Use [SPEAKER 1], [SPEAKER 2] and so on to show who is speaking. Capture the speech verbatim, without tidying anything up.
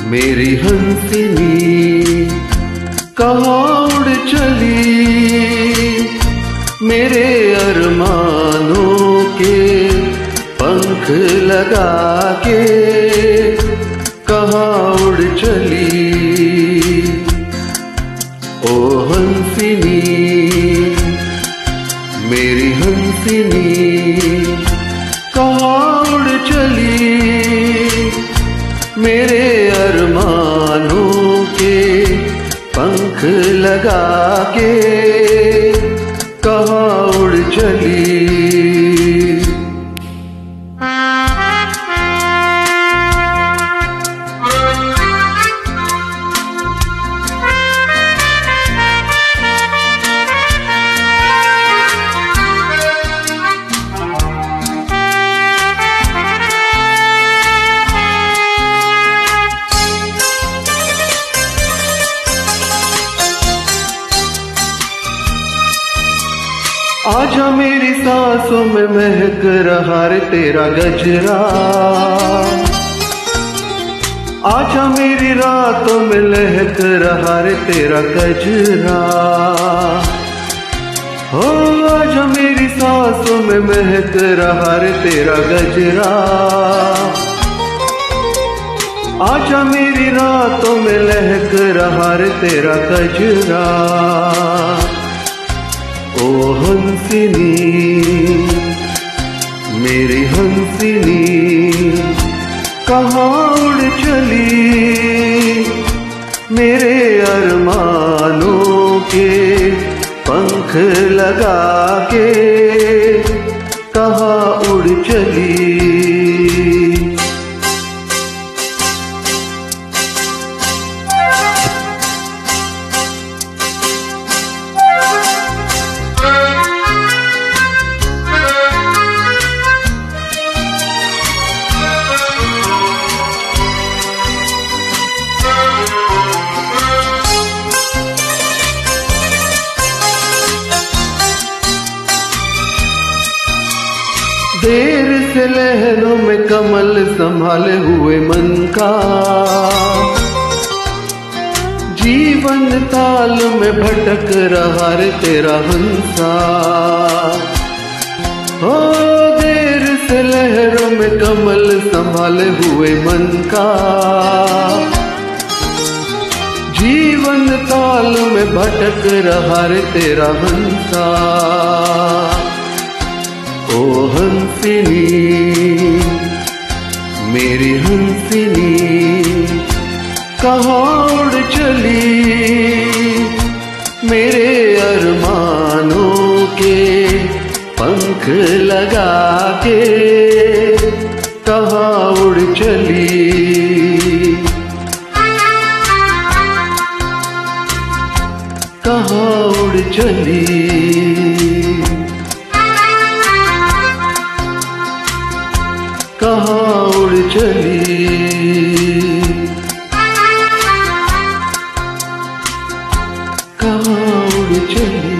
[SPEAKER 1] मेरी हंसिनी कहाँ उड़ चली, मेरे अरमानों के पंख लगा के कहाँ उड़ चली। ओ हंसिनी मेरी हंसिनी कहाँ उड़ चली, मेरे अरमानों के पंख लगा के कहाँ उड़ चली। आजा मेरी सांसों में महक रहा रे तेरा गजरा, आजा मेरी रातों में लहक रहा रे तेरा गजरा। हो आजा मेरी सांसों में महक रहा रे तेरा गजरा, आजा मेरी रातों में लहक रहा रे तेरा गजरा। ओ हंसिनी मेरी हंसिनी कहाँ उड़ चली, मेरे अरमानों के पंख लगा के कहाँ उड़ चली। देर से लहरों में कमल संभाले हुए मन का, जीवन ताल में भटक रहा रे तेरा हंसा। हो देर से लहरों में कमल संभाले हुए मन का, जीवन ताल में भटक रहा रे तेरा हंसा। ओ हंसिनी मेरी हंसिनी कहाँ उड़ चली, मेरे अरमानों के पंख लगा के कहाँ उड़ चली। कहाँ उड़ चली, कहाँ उड़ चली, कहाँ उड़ चली।